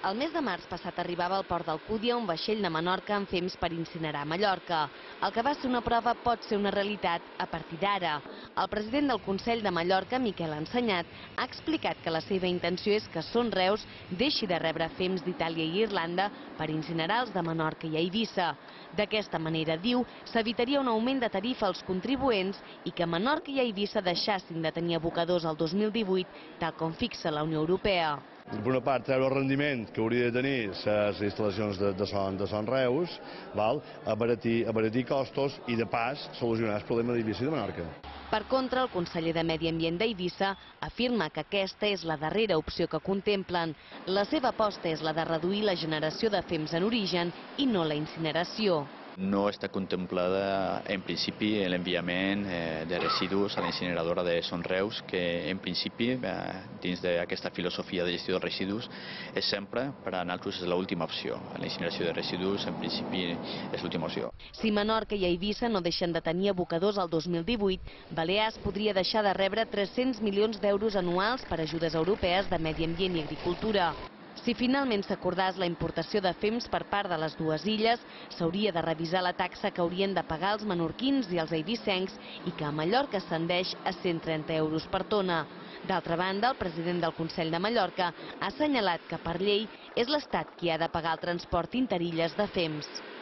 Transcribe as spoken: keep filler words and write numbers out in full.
El mes de març passat arribava al port d'Alcúdia un vaixell de Menorca amb fems per incinerar a Mallorca. El que va ser una prova pot ser una realitat a partir d'ara. El president del Consell de Mallorca, Miquel Ensenyat, ha explicat que la seva intenció és que Son Reus deixi de rebre fems d'Itàlia i Irlanda per incinerar els de Menorca i Eivissa. D'aquesta manera, diu, s'evitaria un augment de tarifa als contribuents i que Menorca i Eivissa deixassin de tenir abocadors el dos mil divuit, tal com fixa la Unió Europea. Per una part, treure el rendiment que hauria de tenir les instal·lacions de, de, son, de Son Reus, val? Abaratir, abaratir costos i, de pas, solucionar el problema d'Eivissa i de Menorca. Per contra, el conseller de Medi Ambient d'Eivissa afirma que aquesta és la darrera opció que contemplen. La seva aposta és la de reduir la generació de fems en origen i no la incineració. No està contemplada en principi l'enviament de residus a la incineradora de Son Reus, que en principi, dins d'aquesta filosofia de gestió de residus, és sempre, per a nosaltres, és l'última opció. La incineració de residus, en principi, és l'última opció. Si Menorca i Eivissa no deixen de tenir abocadors el dos mil divuit, Balears podria deixar de rebre tres-cents milions d'euros anuals per ajudes europees de Medi Ambient i Agricultura. Si finalment s'acordés la importació de fems per part de les dues illes, s'hauria de revisar la taxa que haurien de pagar els menorquins i els eivissencs i que a Mallorca ascendeix a cent trenta euros per tona. D'altra banda, el president del Consell de Mallorca ha assenyalat que per llei és l'Estat qui ha de pagar el transport interilles de fems.